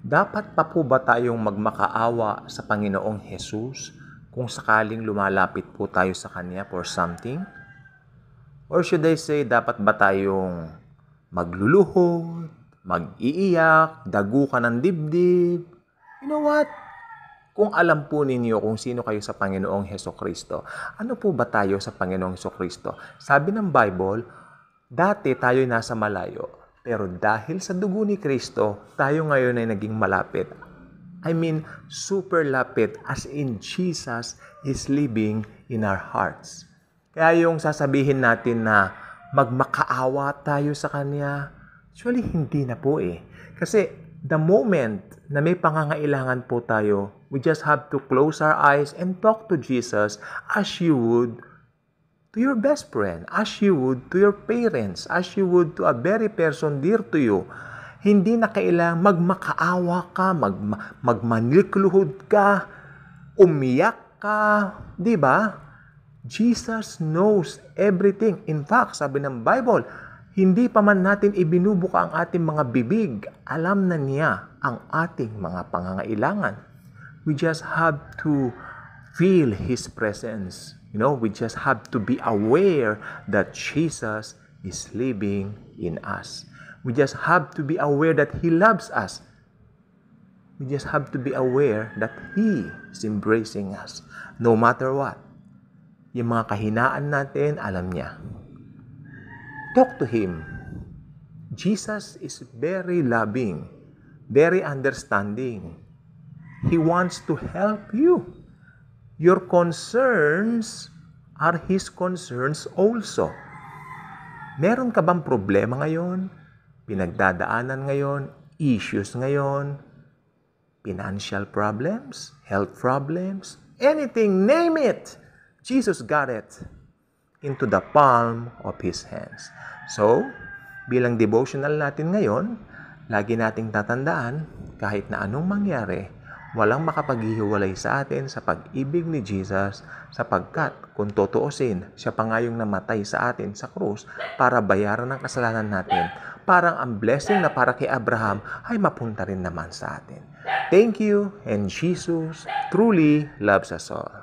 Dapat pa po ba tayong magmakaawa sa Panginoong Jesus kung sakaling lumalapit po tayo sa Kanya for something? Or should I say, dapat ba tayong magluluhod, mag-iiyak, dagukan ng dibdib? You know what? Kung alam po ninyo kung sino kayo sa Panginoong Hesukristo, ano po ba tayo sa Panginoong Hesukristo? Sabi ng Bible, dati tayo'y nasa malayo. Pero dahil sa dugo ni Kristo, tayo ngayon ay naging malapit. I mean, super lapit, as in Jesus is living in our hearts. Kaya yung sasabihin natin na magmakaawa tayo sa Kanya, actually hindi na po eh. Kasi the moment na may pangangailangan po tayo, we just have to close our eyes and talk to Jesus as you would to your best friend, as you would to your parents, as you would to a very person dear to you. Hindi na kailangang magmakaawa ka, magmanlikluhod ka, umiyak ka, di ba? Jesus knows everything. In fact, sabi ng Bible, hindi pa man natin ibinubuka ang ating mga bibig, alam na niya ang ating mga pangangailangan. We just have to feel His presence. We just have to be aware that Jesus is living in us. We just have to be aware that He loves us. We just have to be aware that He is embracing us. No matter what. Yung mga kahinaan natin, alam niya. Talk to Him. Jesus is very loving, very understanding. He wants to help you. Your concerns are His concerns also. Meron ka bang problema ngayon? Pinagdadaanan ngayon? Issues ngayon? Financial problems? Health problems? Anything, name it! Jesus got it into the palm of His hands. So, bilang devotional natin ngayon, lagi nating tatandaan, kahit na anong mangyari, walang makapaghihiwalay sa atin sa pag-ibig ni Jesus sapagkat kung tutuusin, siya pa nga yung namatay sa atin sa krus para bayaran ang kasalanan natin. Parang ang blessing na para kay Abraham ay mapunta rin naman sa atin. Thank you, and Jesus truly loves us all.